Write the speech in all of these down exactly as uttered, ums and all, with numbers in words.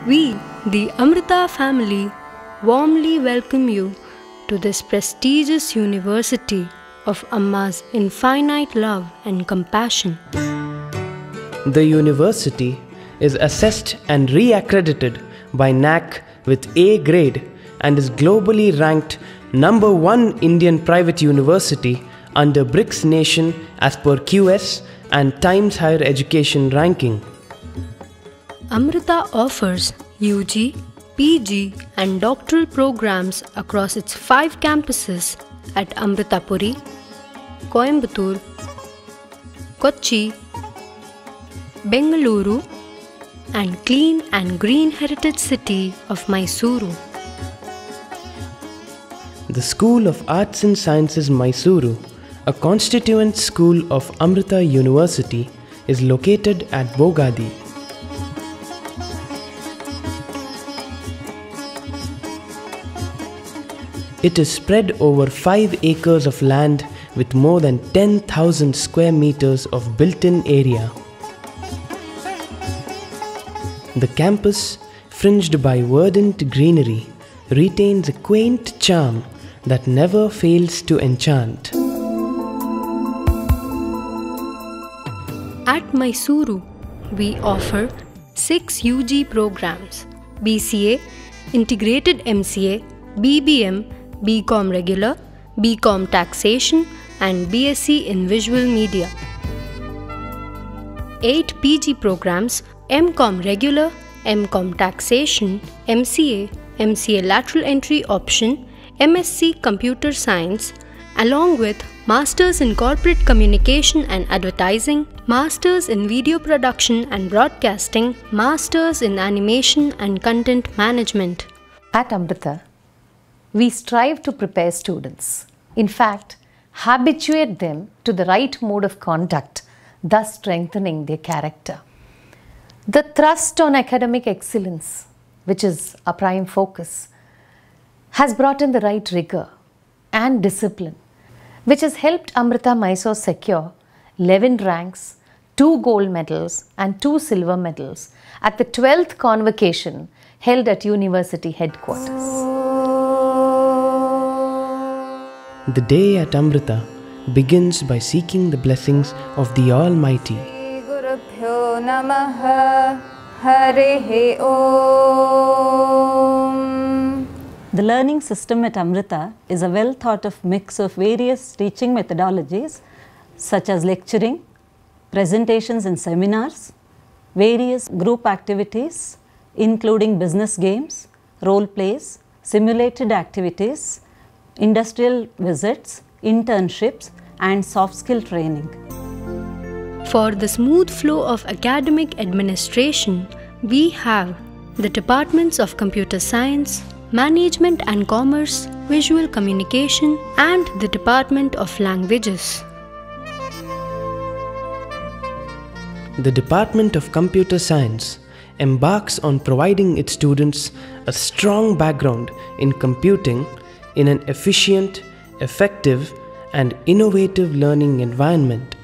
We, the Amrita family, warmly welcome you to this prestigious university of Amma's infinite love and compassion. The university is assessed and re-accredited by N A C with A grade and is globally ranked number one Indian private university under BRICS Nation as per Q S and Times Higher Education ranking. Amrita offers U G, P G and doctoral programs across its five campuses at Amritapuri, Coimbatore, Kochi, Bengaluru and clean and green heritage city of Mysuru. The School of Arts and Sciences Mysuru, a constituent school of Amrita University, is located at Bogadi. It is spread over five acres of land with more than ten thousand square meters of built-in area. The campus, fringed by verdant greenery, retains a quaint charm that never fails to enchant. At Mysuru, we offer six U G programs: B C A, Integrated M C A, B B M, B Com Regular, B Com Taxation and B S c in Visual Media. eight P G programs: M Com Regular, M Com Taxation, M C A, M C A Lateral Entry Option, M S c Computer Science, along with Masters in Corporate Communication and Advertising, Masters in Video Production and Broadcasting, Masters in Animation and Content Management. At Amrita, we strive to prepare students. In fact, habituate them to the right mode of conduct, thus strengthening their character. The thrust on academic excellence, which is our prime focus, has brought in the right rigor and discipline, which has helped Amrita Mysore secure eleven ranks, two gold medals and two silver medals at the twelfth convocation held at university headquarters. The day at Amrita begins by seeking the blessings of the Almighty. The learning system at Amrita is a well thought of mix of various teaching methodologies such as lecturing, presentations and seminars, various group activities including business games, role plays, simulated activities, industrial visits, internships and soft skill training. For the smooth flow of academic administration, we have the Departments of Computer Science, Management and Commerce, Visual Communication and the Department of Languages. The Department of Computer Science embarks on providing its students a strong background in computing in an efficient, effective and innovative learning environment.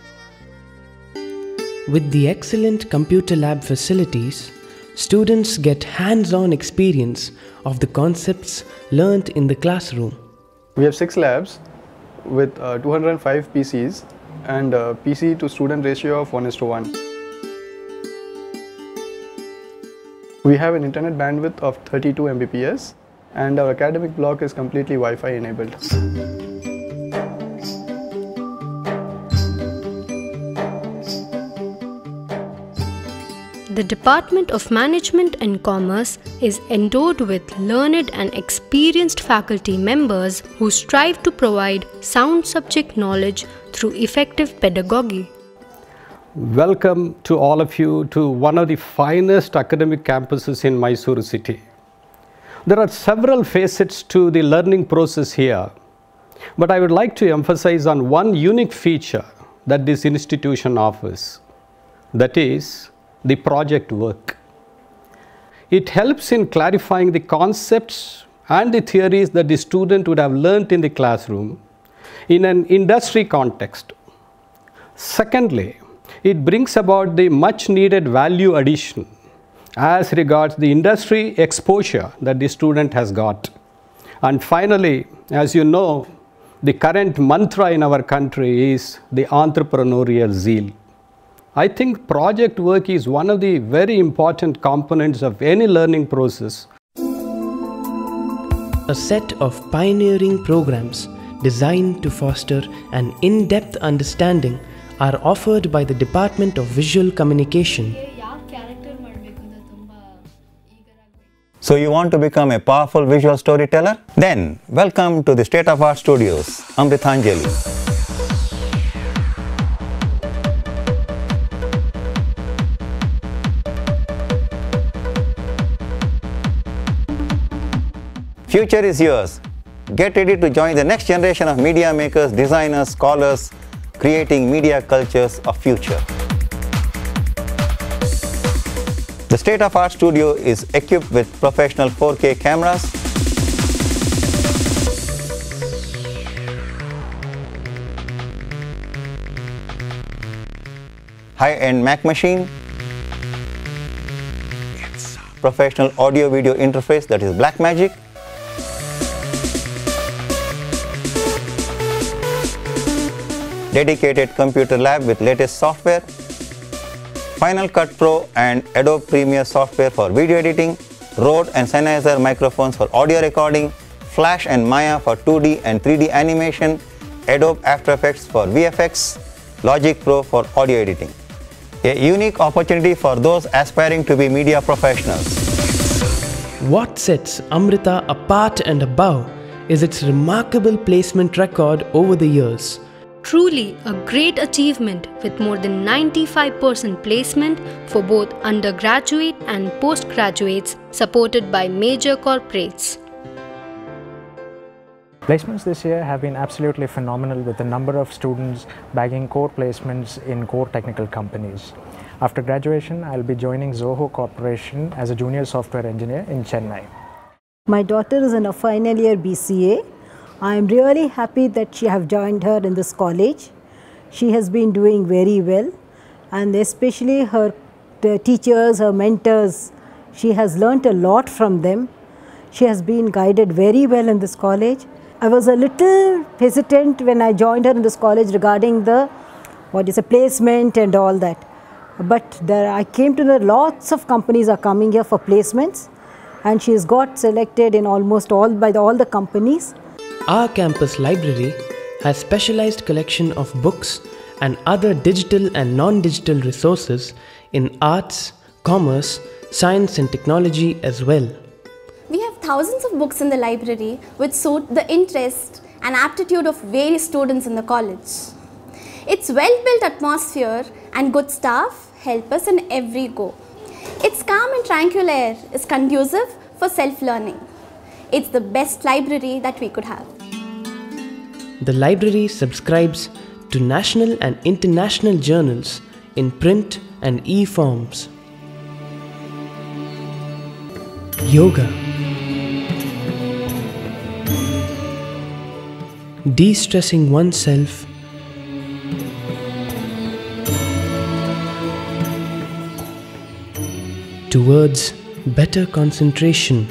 With the excellent computer lab facilities, students get hands-on experience of the concepts learnt in the classroom. We have six labs with uh, two hundred five P Cs and a P C to student ratio of one is to one. We have an internet bandwidth of thirty-two megabits per second and our academic block is completely Wi-Fi enabled. The Department of Management and Commerce is endowed with learned and experienced faculty members who strive to provide sound subject knowledge through effective pedagogy. Welcome to all of you to one of the finest academic campuses in Mysuru city. There are several facets to the learning process here, but I would like to emphasize on one unique feature that this institution offers, that is the project work. It helps in clarifying the concepts and the theories that the student would have learnt in the classroom in an industry context. Secondly, it brings about the much needed value addition as regards the industry exposure that the student has got. And finally, as you know, the current mantra in our country is the entrepreneurial zeal. I think project work is one of the very important components of any learning process. A set of pioneering programs designed to foster an in-depth understanding are offered by the Department of Visual Communication. So you want to become a powerful visual storyteller? Then welcome to the State of Art Studios, Amritanjali. Future is yours. Get ready to join the next generation of media makers, designers, scholars, creating media cultures of future. The State of Art Studio is equipped with professional four K cameras, high-end Mac machine, professional audio-video interface that is Blackmagic, dedicated computer lab with latest software, Final Cut Pro and Adobe Premiere software for video editing, Rode and Sennheiser microphones for audio recording, Flash and Maya for two D and three D animation, Adobe After Effects for V F X, Logic Pro for audio editing. A unique opportunity for those aspiring to be media professionals. What sets Amrita apart and above is its remarkable placement record over the years. Truly a great achievement with more than ninety-five percent placement for both undergraduate and postgraduates supported by major corporates. Placements this year have been absolutely phenomenal with the number of students bagging core placements in core technical companies. After graduation, I'll be joining Zoho Corporation as a junior software engineer in Chennai. My daughter is in a final year B C A. I am really happy that she have joined her in this college. She has been doing very well, and especially her teachers, her mentors, she has learnt a lot from them. She has been guided very well in this college. I was a little hesitant when I joined her in this college regarding the what is a placement and all that. But there I came to know lots of companies are coming here for placements, and she has got selected in almost all by the, all the companies. Our campus library has specialized collection of books and other digital and non-digital resources in arts, commerce, science and technology as well. We have thousands of books in the library which suit the interest and aptitude of various students in the college. Its well-built atmosphere and good staff help us in every go. Its calm and tranquil air is conducive for self-learning. It's the best library that we could have. The library subscribes to national and international journals in print and e-forms. Yoga, de-stressing oneself, towards better concentration.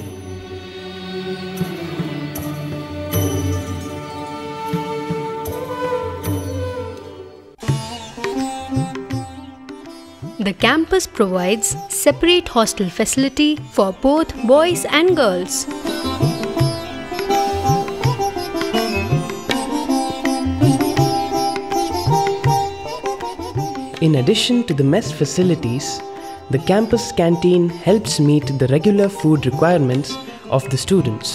The campus provides separate hostel facility for both boys and girls. In addition to the mess facilities, the campus canteen helps meet the regular food requirements of the students.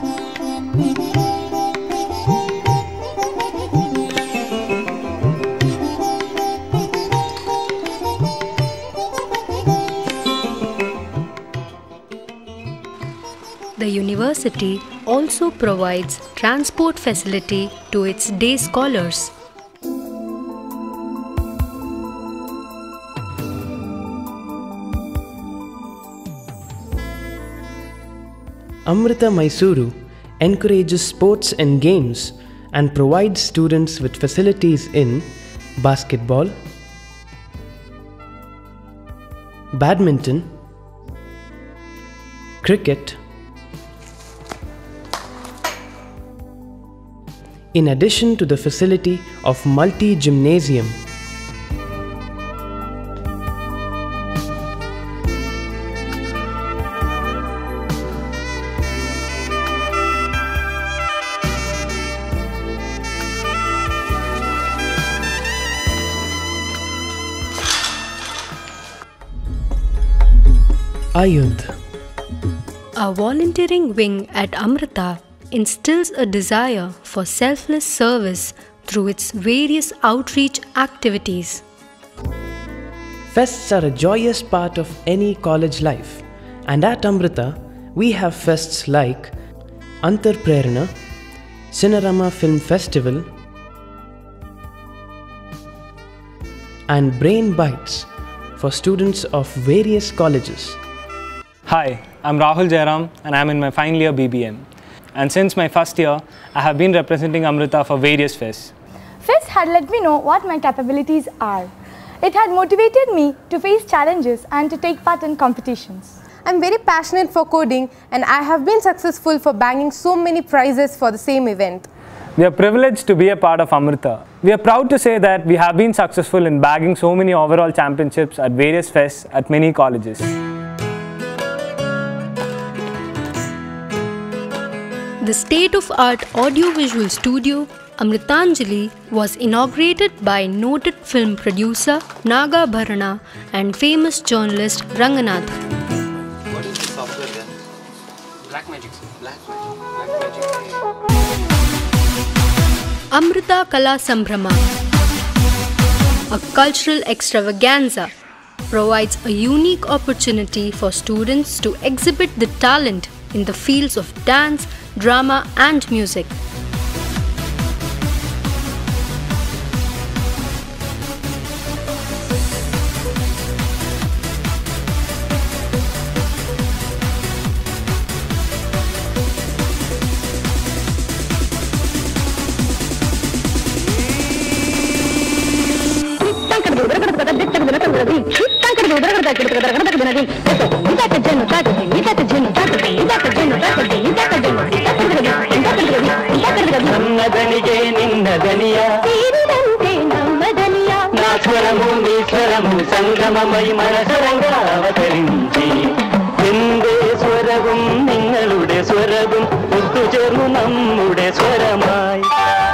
The university also provides transport facility to its day scholars. Amrita Mysuru encourages sports and games and provides students with facilities in basketball, badminton, cricket, in addition to the facility of multi-gymnasium. Ayudh. A volunteering wing at Amrita instills a desire for selfless service through its various outreach activities. Fests are a joyous part of any college life, and at Amrita we have fests like Antar Prerana, Cinerama Film Festival, and Brain Bites for students of various colleges. Hi, I'm Rahul Jairam and I'm in my final year B B M. And since my first year, I have been representing Amrita for various fests. Fest had let me know what my capabilities are. It had motivated me to face challenges and to take part in competitions. I'm very passionate for coding and I have been successful for bagging so many prizes for the same event. We are privileged to be a part of Amrita. We are proud to say that we have been successful in bagging so many overall championships at various fests at many colleges. The state-of-art audiovisual studio, Amritanjali, was inaugurated by noted film producer Naga Bharana and famous journalist Ranganath. What is the software then? Black Magic. Black Magic. Black Magic. Amrita Kala Sambhrama, a cultural extravaganza, provides a unique opportunity for students to exhibit the talent in the fields of dance, drama and music. నన్నదనిగే నిన్నదనియా నా స్వరము నీ స్వరము సంగమమై మనసరంగా అవతరించి എന്റെ സ്വരവും നിങ്ങളുടെ സ്വരവും ഒത്തുചേർന്നു നമ്മുടെ സ്വരമായി.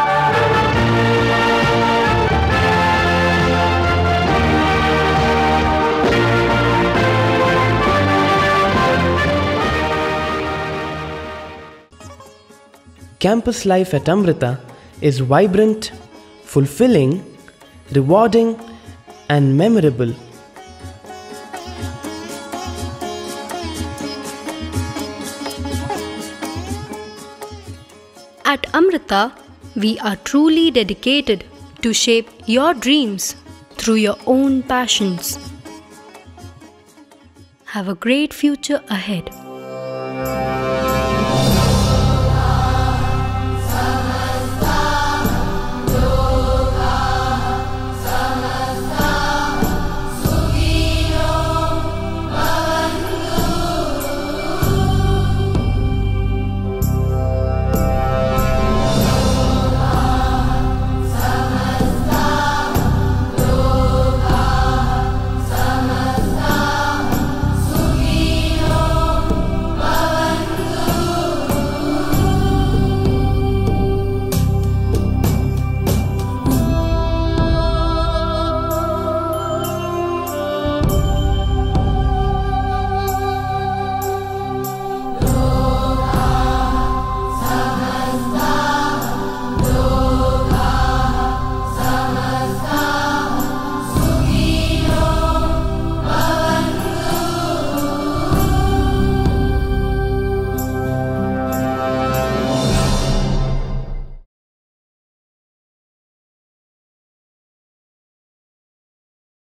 Campus life at Amrita is vibrant, fulfilling, rewarding, and memorable. At Amrita, we are truly dedicated to shape your dreams through your own passions. Have a great future ahead.